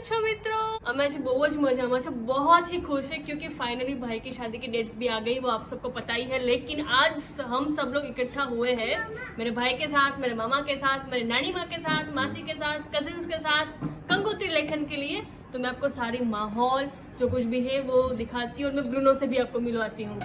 છો મિત્રો? અમે आज बहुत मजा से बहुत ही खुश है क्योंकि फाइनली भाई की शादी की डेट्स भी आ गई, वो आप सबको पता ही है। लेकिन आज हम सब लोग इकट्ठा हुए हैं मेरे भाई के साथ, मेरे मामा के साथ, मेरे नानी माँ के साथ, मासी के साथ, कजिन्स के साथ कंकोत्री लेखन के लिए। तो मैं आपको सारी माहौल जो कुछ भी है वो दिखाती हूँ और मैं ब्रूनो से भी आपको मिलवाती हूँ।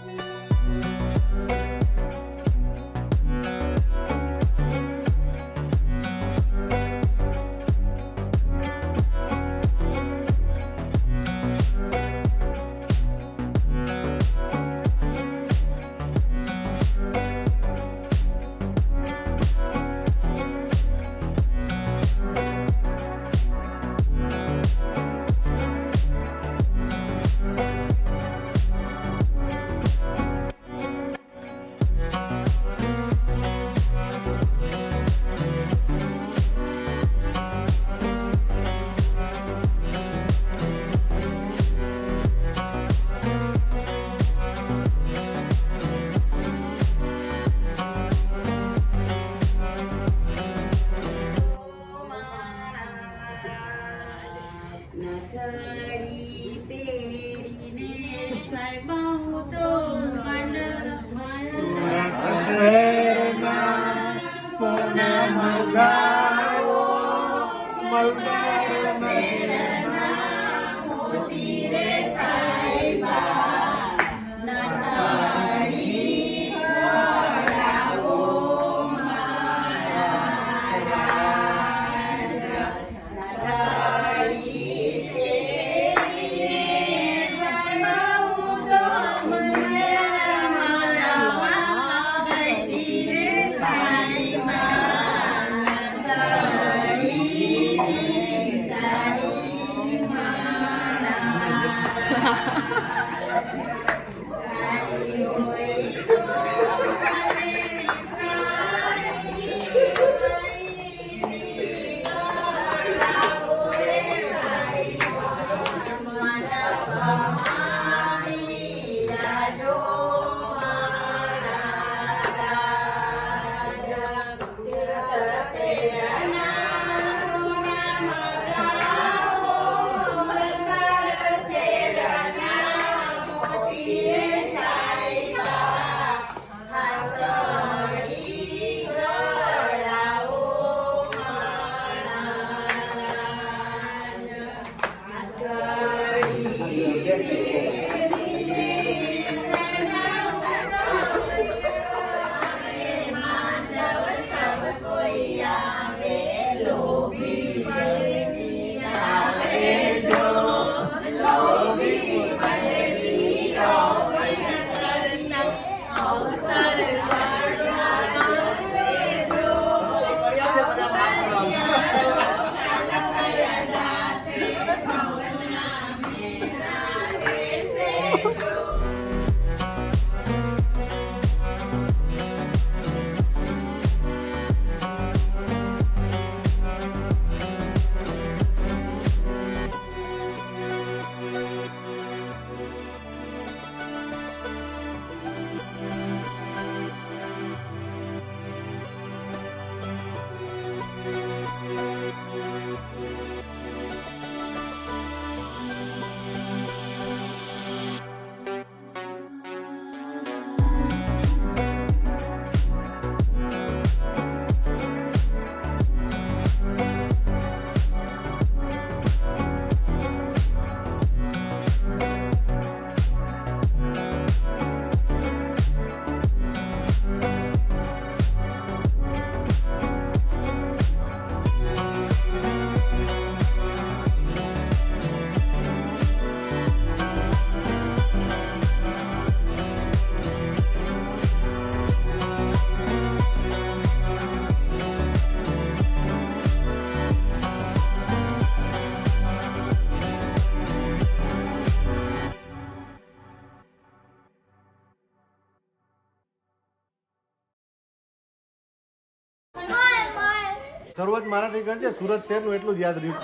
શરૂઆત મારાથી કરજે, સુરત શહેરનું એટલું જ યાદ રહ્યું.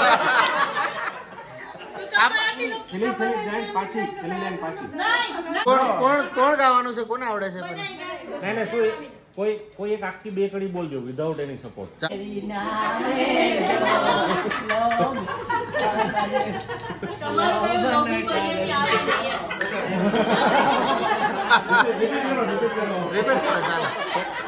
કોણ ગાવાનું છે, કોને આવડે છે? નહીં શું કોઈ એક આખી બે કડી બોલજો વિધાઉટ એની સપોર્ટ. તમારું કયું લોબી બની આવે નહીં. રિપીટ કરો ચાલો